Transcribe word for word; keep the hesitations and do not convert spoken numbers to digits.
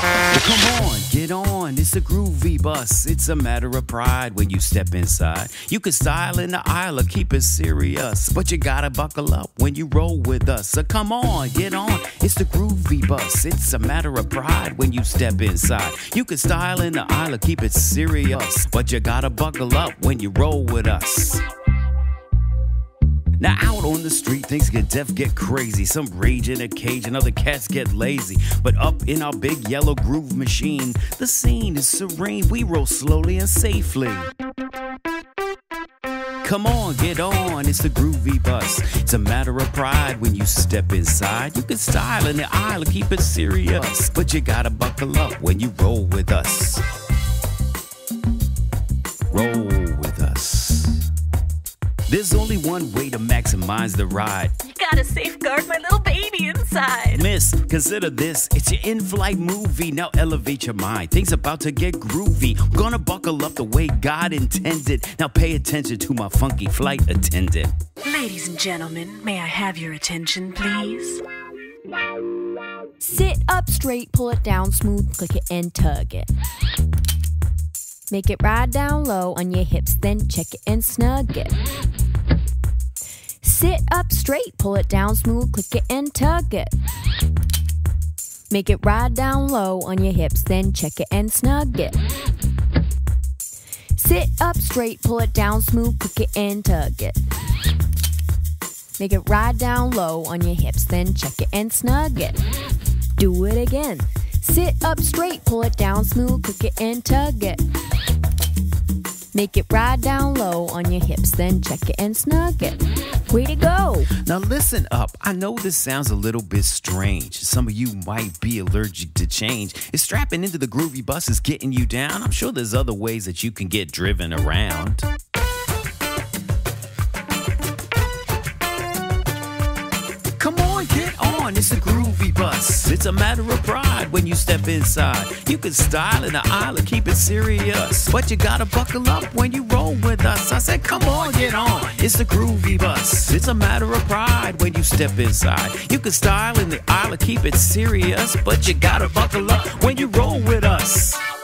Well, come on, get on, it's a groovy bus. It's a matter of pride when you step inside. You can style in the aisle or keep it serious, but you gotta buckle up when you roll with us. So come on, get on, it's the groovy bus. It's a matter of pride when you step inside. You can style in the aisle or keep it serious, but you gotta buckle up when you roll with us. Now out on the street, things get deaf, get crazy. Some rage in a cage and other cats get lazy. But up in our big yellow groove machine, the scene is serene. We roll slowly and safely. Come on, get on, it's the groovy bus. It's a matter of pride when you step inside. You can style in the aisle and keep it serious, but you gotta buckle up when you roll with us. Roll with us. There's only one way to maximize the ride. You gotta safeguard my little baby inside. Miss, consider this, it's your in-flight movie. Now elevate your mind, things about to get groovy. Gonna buckle up the way God intended. Now pay attention to my funky flight attendant. Ladies and gentlemen, may I have your attention, please? Sit up straight, pull it down smooth, click it and tug it. Make it ride down low on your hips, then check it and snug it. Sit up straight, pull it down smooth, click it and tug it. Make it ride down low on your hips, then check it and snug it. Sit up straight, pull it down smooth, click it and tug it. Make it ride down low on your hips, then check it and snug it. Do it again. Sit up straight, pull it down smooth, click it and tug it. Make it ride down low on your hips, then check it and snug it. Way to go! Now listen up, I know this sounds a little bit strange. Some of you might be allergic to change. If strapping into the groovy bus is getting you down, I'm sure there's other ways that you can get driven around. Come on, get on, it's a groovy bus. It's a matter of pride when you step inside. You can style in the aisle and keep it serious, but you gotta buckle up when you roll with us. I said, come on, get on, it's the groovy bus. It's a matter of pride when you step inside. You can style in the aisle and keep it serious, but you gotta buckle up when you roll with us.